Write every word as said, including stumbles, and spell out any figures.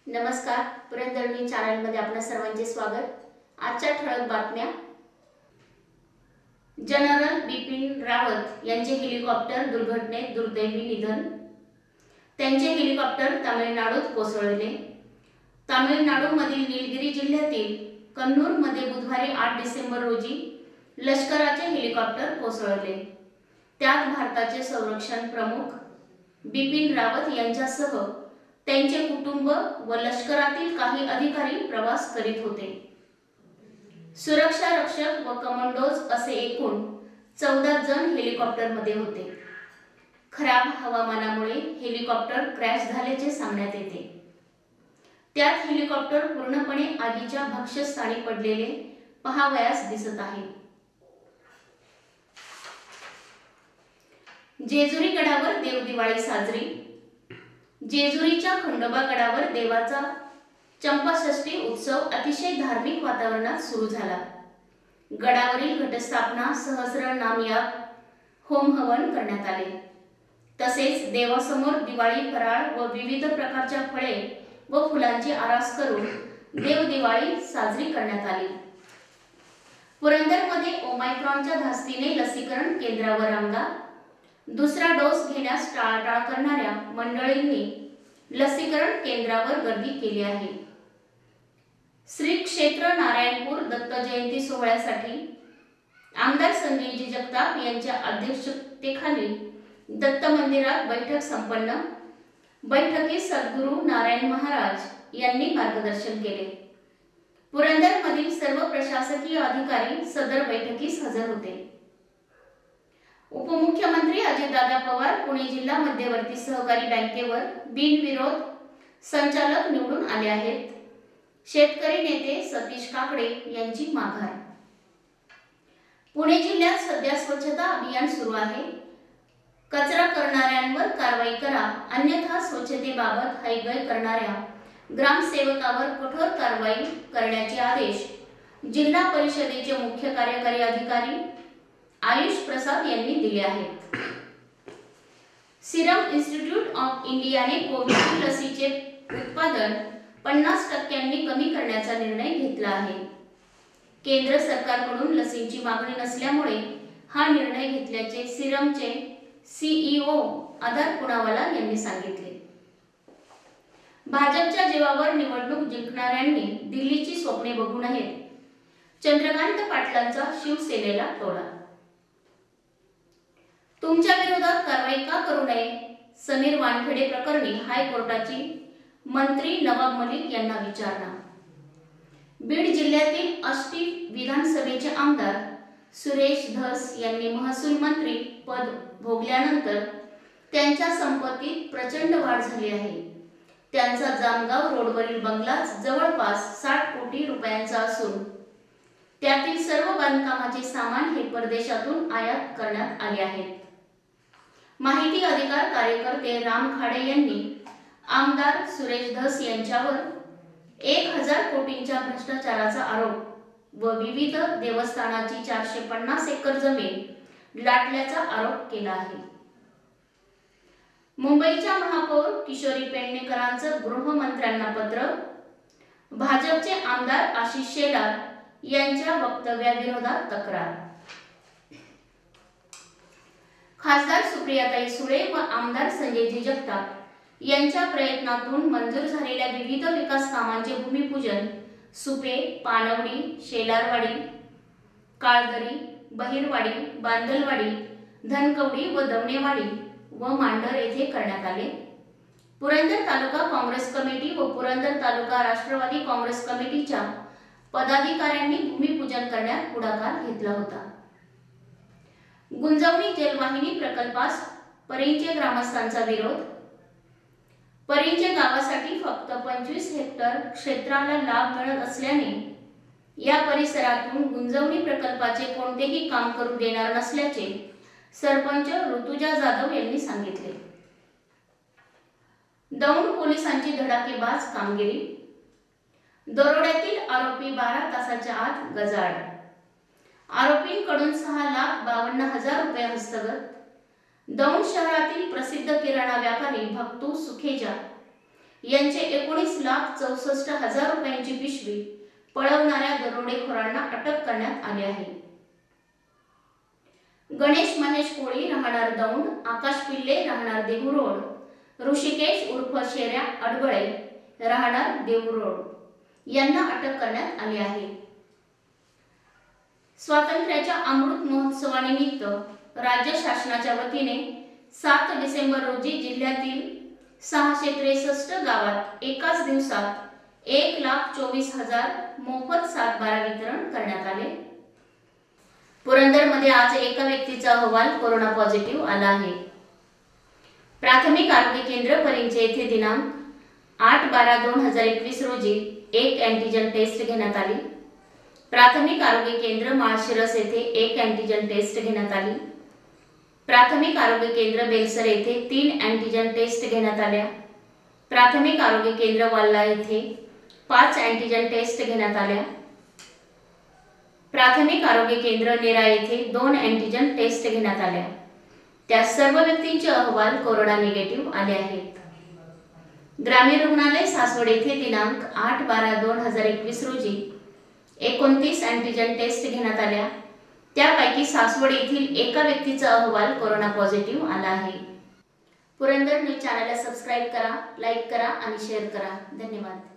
नमस्कार, पुरंदर चॅनल मध्ये आपल्या सर्वांचे स्वागत। आजच्या ठळक बातम्या। जनरल बिपिन रावत यांचे हेलिकॉप्टर दुर्घटनेत दुर्दैवी निधन। त्यांचे हेलिकॉप्टर तामिळनाडूत कोसळले। तामिळनाडूमधील नीलगिरी जिल्ह्यातील कन्नूर मध्ये बुधवारी आठ डिसेंबर रोजी लष्कराचे हेलिकॉप्टर कोसळले। त्यात भारताचे संरक्षण प्रमुख बिपिन रावत यांच्यासह त्यांचे कुटुंब व लष्करातील काही अधिकारी प्रवास करीत होते। सुरक्षा रक्षक व कमांडोज असे एकूण चौदा जण हेलिकॉप्टर मध्ये होते। खराब हवामानामुळे हेलिकॉप्टर क्रॅश झाल्याचे सांगण्यात येते। त्यात हेलिकॉप्टर पूर्णपणे आगीच्या भक्ष्यस्थानी पडलेले पहावयास दिसत आहे। जेजुरी गडावर देव दिवाळी साजरी। जेजुरीच्या खंडोबा गडावर देवाचा चंपाषष्ठी उत्सव अतिशय धार्मिक वातावरणात सुरू झाला। गडावरील घटस्थापना, सहस्र नामयाग, होम हवन करण्यात आले। तसेच देवासमोर दिवाळी फराळ व विविध प्रकारच्या फळे व फुलांची आरास करून देव दिवाळी साजरी करण्यात आली। पुरंदरमध्ये ओमायक्रॉनच्या धास्तीने लसीकरण केंद्रावर रांगा। दुसरा डोस घेण्यास टाळाटाळ करणाऱ्या मंडळींनी लसीकरण केंद्रावर गर्दी केली आहे। श्री क्षेत्र नारायणपूर दत्त जयंती सोहळ्यासाठी आमदार संजयजी जगताप यांच्या अध्यक्षतेखाली दत्त मंदिरात बैठक संपन्न। बैठकीत सद्गुरू नारायण महाराज यांनी मार्गदर्शन केले। पुरंदरमधील सर्व प्रशासकीय अधिकारी सदर बैठकीस हजर होते। उपमुख्यमंत्री अजितदादा पवार पुणे जिल्हा मध्यवर्ती सहकारी बँकेवर बिनविरोध संचालक निवडून आले आहेत। शेतकरी नेते सतीश काकडे यांची माघार। पुणे जिल्ह्यात सध्या स्वच्छता अभियान सुरू आहे। कचरा करणाऱ्यांवर कारवाई करा, अन्यथा स्वच्छतेबाबत हयगय करणाऱ्या ग्रामसेवकावर कठोर कारवाई करण्याचे आदेश जिल्हा परिषदेचे मुख्य कार्यकारी अधिकारी आयुष प्रसाद यांनी दिले आहेत। सिरम इन्स्टिट्यूट ऑफ इंडियाने कोविड लसीचे उत्पादन पन्नास टक्क्यांनी कमी करण्याचा निर्णय घेतला आहे। केंद्र सरकारकडून लसींची मागणी नसल्यामुळे हा निर्णय घेतल्याचे सिरमचे सीईओ आधार पुनावाला यांनी सांगितले। भाजपच्या जीवावर निवडणूक जिंकणाऱ्यांनी दिल्लीची स्वप्ने बघू नयेत, चंद्रकांत पाटलांचा शिवसेनेला टोला। तुमच्या विरोधात कारवाई का करू नये, समीर वानखेडे प्रकरणी हायकोर्टाची मंत्री नवाब मलिक यांना विचारणा। बीड जिल्ह्यातील आष्टी विधानसभेचे आमदार सुरेश धस यांनी महसूल मंत्री पद भोगल्यानंतर त्यांच्या संपत्तीत प्रचंड वाढ झाली आहे। त्यांचा जामगाव रोडवरील बंगला जवळपास साठ कोटी रुपयांचा असून त्यातील सर्व बांधकामाचे सामान हे परदेशातून आयात करण्यात आले आहेत। माहिती अधिकार कार्यकर्ते राम खाडे यांनी आमदार सुरेश धस यांच्यावर एक हजार कोटींच्या भ्रष्टाचाराचा आरोप व विविध देवस्थानाची चारशे पन्नास एकर जमीन लाटल्याचा आरोप केला आहे। मुंबईच्या महापौर किशोरी पेडणेकरांचं गृहमंत्र्यांना पत्र। भाजपचे आमदार आशिष शेलार यांच्या वक्तव्याविरोधात तक्रार। खासदार सुप्रियाताई सुळे व आमदार संजयजी जगताप यांच्या प्रयत्नातून मंजूर झालेल्या विविध विकास कामांचे भूमिपूजन सुपे, पानवडी, शेलारवाडी, काळदरी, बहिरवाडी, बांदलवाडी, धनकवडी व दवणेवाडी व मांडर येथे करण्यात आले। पुरंदर तालुका काँग्रेस कमिटी व पुरंदर तालुका राष्ट्रवादी काँग्रेस कमिटीच्या पदाधिकाऱ्यांनी भूमिपूजन करण्यात पुढाकार घेतला होता। गुंजवणी जलवाहिनी प्रकल्पास परिंचे ग्रामस्थांचा विरोध। परिंचे गावासाठी फक्त पंचवीस हेक्टर क्षेत्राला लाभ मिळत असल्याने या परिसरातून गुंजवणी प्रकल्पाचे कोणतेही काम करू देणार नसल्याचे सरपंच ऋतुजा जाधव यांनी सांगितले। दौंड पोलिसांची धडाकेबाज कामगिरी। दरोड्यातील आरोपी बारा तासाच्या आत गजाआड। आरोपींकडून सहा लाख बावन्न हजार रुपये हस्तगत। दौंड शहरातील प्रसिद्ध किराणा व्यापारी भक्तू सुखेजा यांचे एकोणीस लाख चौसष्ट हजार रुपयांची पिशवी पळवणाऱ्या दरोडेखोरांना अटक करण्यात आली आहे। गणेश महेश कोळी राहणार दौंड, आकाश पिल्ले राहणार देहू रोड, ऋषिकेश उर्फ शेऱ्या अडगळे राहणार देहू रोड यांना अटक करण्यात आली आहे। स्वातंत्र्याच्या अमृत महोत्सवानिमित्त राज्य शासनाच्या वतीने सात डिसेंबर रोजी जिल्ह्यातील सहाशे त्रेसष्ट गावात एकाच दिवसात एक लाख चोवीस हजार मोफत सातबारा वितरण करण्यात आले। पुरंदरमध्ये आज एका व्यक्तीचा अहवाल कोरोना पॉझिटिव्ह आला आहे। प्राथमिक आरोग्य केंद्र परिंचे येथे दिनांक आठ बारा दोन हजार एकवीस रोजी एक अँटीजन टेस्ट घेण्यात आली। प्राथमिक आरोग्य केंद्र माळशिरस येथे एक अँटीजन टेस्ट घेण्यात आली। प्राथमिक आरोग्य केंद्र बेलसर येथे तीन अँटीजन टेस्ट घेण्यात आल्या। प्राथमिक आरोग्य केंद्र वाल्ला येथे पाच अँटीजन टेस्ट घेण्यात आल्या। प्राथमिक आरोग्य केंद्र नेरा येथे दोन अँटीजन टेस्ट घेण्यात आल्या। त्या सर्व व्यक्तींचे अहवाल कोरोना निगेटिव्ह आले आहेत। ग्रामीण रुग्णालय सासवड येथे दिनांक आठ बारा दोन हजार एकवीस रोजी एकोणतीस अँटीजन टेस्ट घेण्यात आल्या। त्यापैकी सासवड येथील एका व्यक्तीचा अहवाल कोरोना पॉझिटिव्ह आला आहे। पुरंदर न्यूज चॅनलला सबस्क्राइब करा, लाईक करा आणि शेअर करा। धन्यवाद।